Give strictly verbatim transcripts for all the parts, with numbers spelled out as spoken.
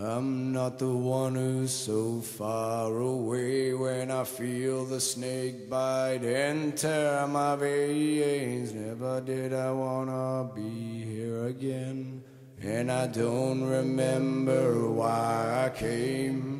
I'm not the one who's so far away when I feel the snake bite and tear my veins. Never did I wanna be here again, and I don't remember why I came.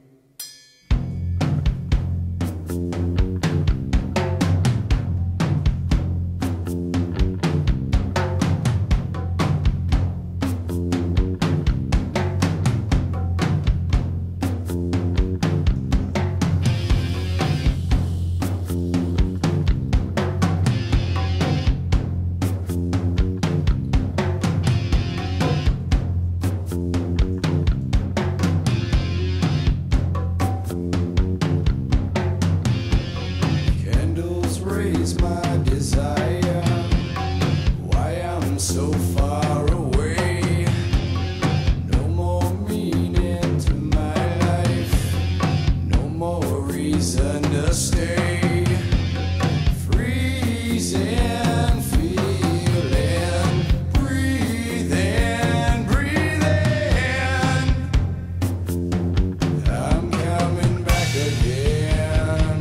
My desire, why I'm so far away. No more meaning to my life, no more reason to stay. Freezing, feeling, breathing, breathing. I'm coming back again.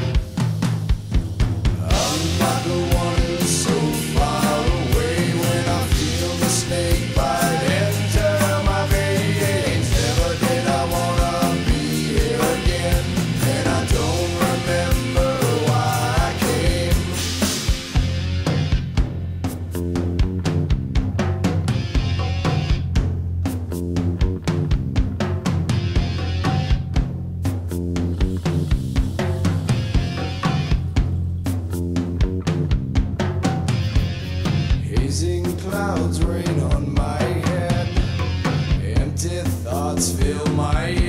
I'm not the one who's so far away when I feel the snake bite enter my veins. Never did I wanna be here again, and I don't remember why I came. Hazing clouds rain on my head, empty thoughts fill my